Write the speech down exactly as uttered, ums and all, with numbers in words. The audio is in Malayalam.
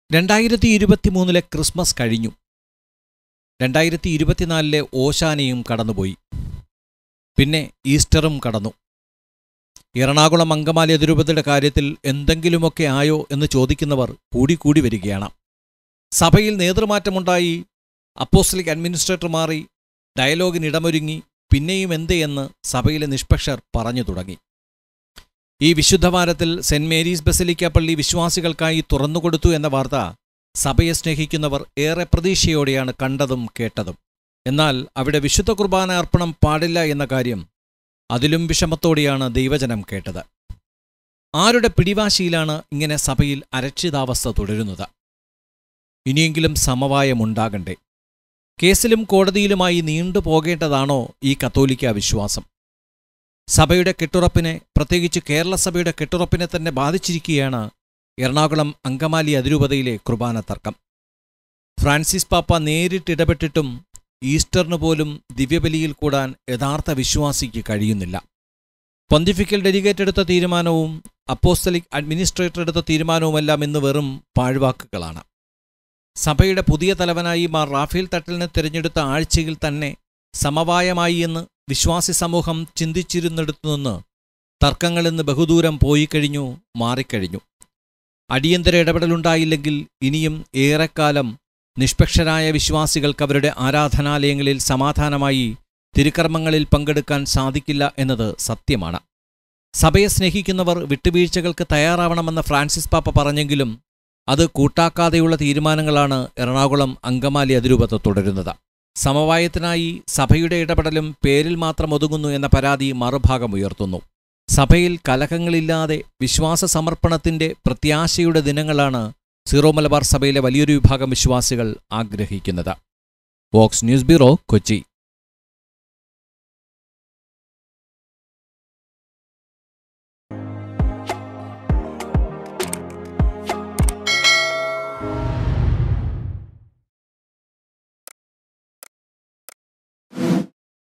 രണ്ടായിരത്തി ഇരുപത്തിമൂന്നിലെ ക്രിസ്മസ് കഴിഞ്ഞു. രണ്ടായിരത്തി ഇരുപത്തിനാലിലെ ഓശാനയും കടന്നുപോയി. പിന്നെ ഈസ്റ്ററും കടന്നു. എറണാകുളം അങ്കമാലി അതിരൂപതയുടെ കാര്യത്തിൽ എന്തെങ്കിലുമൊക്കെ ആയോ എന്ന് ചോദിക്കുന്നവർ കൂടിക്കൂടി വരികയാണ്. സഭയിൽ നേതൃമാറ്റമുണ്ടായി, അപ്പോസ്തലിക് അഡ്മിനിസ്ട്രേറ്റർ മാറി, ഡയലോഗിനിടമൊരുങ്ങി, പിന്നെയും എന്തേ എന്ന് സഭയിലെ നിഷ്പക്ഷർ പറഞ്ഞു തുടങ്ങി. ഈ വിശുദ്ധവാരത്തിൽ സെന്റ് മേരീസ് ബസലിക്ക പള്ളി വിശ്വാസികൾക്കായി തുറന്നുകൊടുത്തു എന്ന വാർത്ത സഭയെ സ്നേഹിക്കുന്നവർ ഏറെ പ്രതീക്ഷയോടെയാണ് കണ്ടതും കേട്ടതും. എന്നാൽ അവിടെ വിശുദ്ധ കുർബാന അർപ്പണം പാടില്ല എന്ന കാര്യം അതിലും വിഷമത്തോടെയാണ് ദൈവജനം കേട്ടത്. ആരുടെ പിടിവാശിയിലാണ് ഇങ്ങനെ സഭയിൽ അരക്ഷിതാവസ്ഥ തുടരുന്നത്? ഇനിയെങ്കിലും സമവായമുണ്ടാകണ്ടേ? കേസിലും കോടതിയിലുമായി നീണ്ടുപോകേണ്ടതാണോ ഈ കത്തോലിക്ക വിശ്വാസം? സഭയുടെ കെട്ടുറപ്പിനെ, പ്രത്യേകിച്ച് കേരള സഭയുടെ കെട്ടുറപ്പിനെ തന്നെ ബാധിച്ചിരിക്കുകയാണ് എറണാകുളം അങ്കമാലി അതിരൂപതയിലെ കുർബാന തർക്കം. ഫ്രാൻസിസ് പാപ്പ നേരിട്ടിടപെട്ടിട്ടും ഈസ്റ്ററിന് പോലും ദിവ്യബലിയിൽ കൂടാൻ യഥാർത്ഥ വിശ്വാസിക്ക് കഴിയുന്നില്ല. പൊന്തിഫിക്കൽ ഡെലിഗേറ്റ് എടുത്ത തീരുമാനവും അപ്പോസ്തലിക് അഡ്മിനിസ്ട്രേറ്റർ എടുത്ത തീരുമാനവുമെല്ലാം ഇന്ന് വെറും പാഴ്വാക്കുകളാണ്. സഭയുടെ പുതിയ തലവനായി മാർ റാഫേൽ തട്ടലിനെ തിരഞ്ഞെടുത്ത ആഴ്ചയിൽ തന്നെ സമവായമായി എന്ന് വിശ്വാസി സമൂഹം ചിന്തിച്ചിരുന്നിടത്തുനിന്ന് തർക്കങ്ങളിന്ന് ബഹുദൂരം പോയിക്കഴിഞ്ഞു, മാറിക്കഴിഞ്ഞു. അടിയന്തര ഇടപെടലുണ്ടായില്ലെങ്കിൽ ഇനിയും ഏറെക്കാലം നിഷ്പക്ഷരായ വിശ്വാസികൾക്ക് അവരുടെ ആരാധനാലയങ്ങളിൽ സമാധാനമായി തിരുക്കർമ്മങ്ങളിൽ പങ്കെടുക്കാൻ സാധിക്കില്ല എന്നത് സത്യമാണ്. സഭയെ സ്നേഹിക്കുന്നവർ വിട്ടുവീഴ്ചകൾക്ക് തയ്യാറാവണമെന്ന് ഫ്രാൻസിസ് പാപ്പ പറഞ്ഞെങ്കിലും അത് കൂട്ടാക്കാതെയുള്ള തീരുമാനങ്ങളാണ് എറണാകുളം അങ്കമാലി അതിരൂപത തുടരുന്നത്. സമവായത്തിനായി സഭയുടെ ഇടപെടലും പേരിൽ മാത്രം ഒതുങ്ങുന്നു എന്ന പരാതി മറുഭാഗമുയർത്തുന്നു. സഭയിൽ കലഹങ്ങളില്ലാതെ വിശ്വാസ സമർപ്പണത്തിന്റെ പ്രത്യാശയുടെ ദിനങ്ങളാണ് സീറോ മലബാർ സഭയിലെ വലിയൊരു വിഭാഗം വിശ്വാസികൾ ആഗ്രഹിക്കുന്നത്. Vox News bureau, Kochi.